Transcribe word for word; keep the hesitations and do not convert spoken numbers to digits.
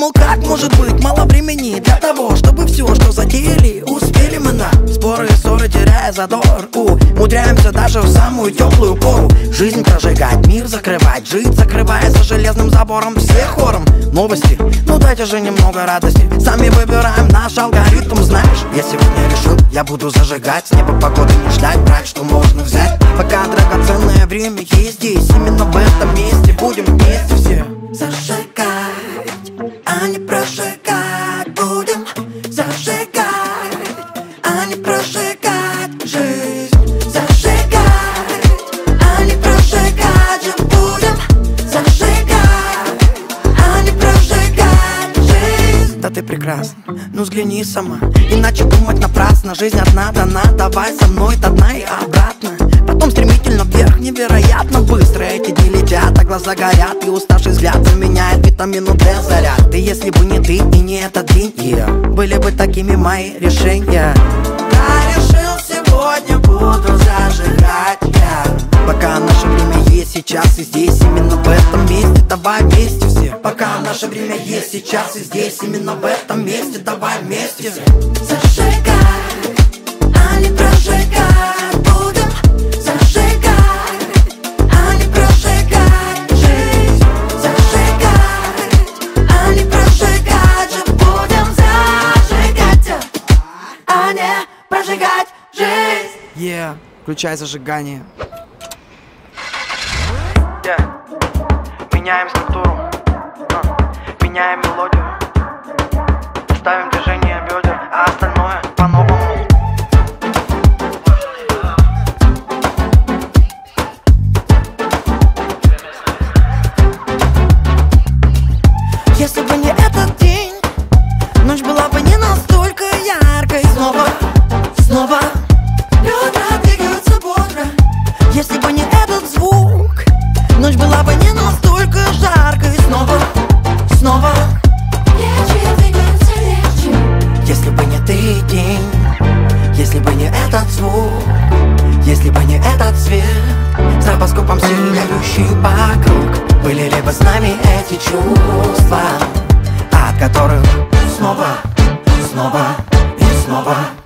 думал, как может быть мало времени для того, чтобы все, что затеяли, успели мы на споры и ссоры, теряя задор. Умудряемся даже в самую теплую пору жизнь прожигать, мир закрывать, жить, закрывая за железным забором все хором. Новости, ну дайте же немного радости, сами выбираем наш алгоритм, знаешь. Я сегодня решил, я буду зажигать, с неба погоды не ждать, брать, что можно взять. Пока драгоценное время есть здесь, именно в этом месте будем вместе все зажигать, а не прожигать. Будем зажигать, а не прожигать жизнь. Зажигать, а не прожигать же. Будем зажигать, а не прожигать жизнь. Да ты прекрасна, ну взгляни сама, иначе думать напрасно. Жизнь одна дана, давай со мной до дна и обратно. Потом стремительно вверх, невероятно быстро эти дни летят, а глаза горят, и уставший взгляд заменяет витамину Д заряд. И если бы не ты и не этот день, yeah, были бы такими мои решения. Я решил, сегодня буду зажигать, yeah. Пока наше время есть сейчас и здесь, именно в этом месте, давай вместе все. Пока наше время есть сейчас и здесь, именно в этом месте, давай вместе все. Зажигай, а не прожигай. Будем зажигать, а не прожигать жизнь. Зажигать, а не прожигать же. Будем зажигать, а не прожигать жизнь. Yeah, включай зажигание. Yeah. Меняем структуру, uh. меняем мелодию, ставим движение бедер, а остальное по-новому. Если бы не этот день, ночь была бы не настолько яркой. Снова, снова бедра двигаются бодро. Если бы не этот звук, ночь была бы не настолько жаркой. Снова, снова плечи двигаются легче. Если бы не ты день, если бы не этот звук, если бы не этот свет, стробоскопом сияющий вокруг, были ли бы с нами эти чувства, от которых снова, снова и снова